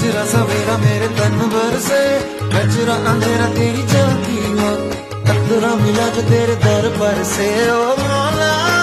गजरा सवेरा मेरे तन भर से, गजरा अंधेरा तेरी चलती हो, कतरा मिला जो तेरे दर पर से। ओ मौला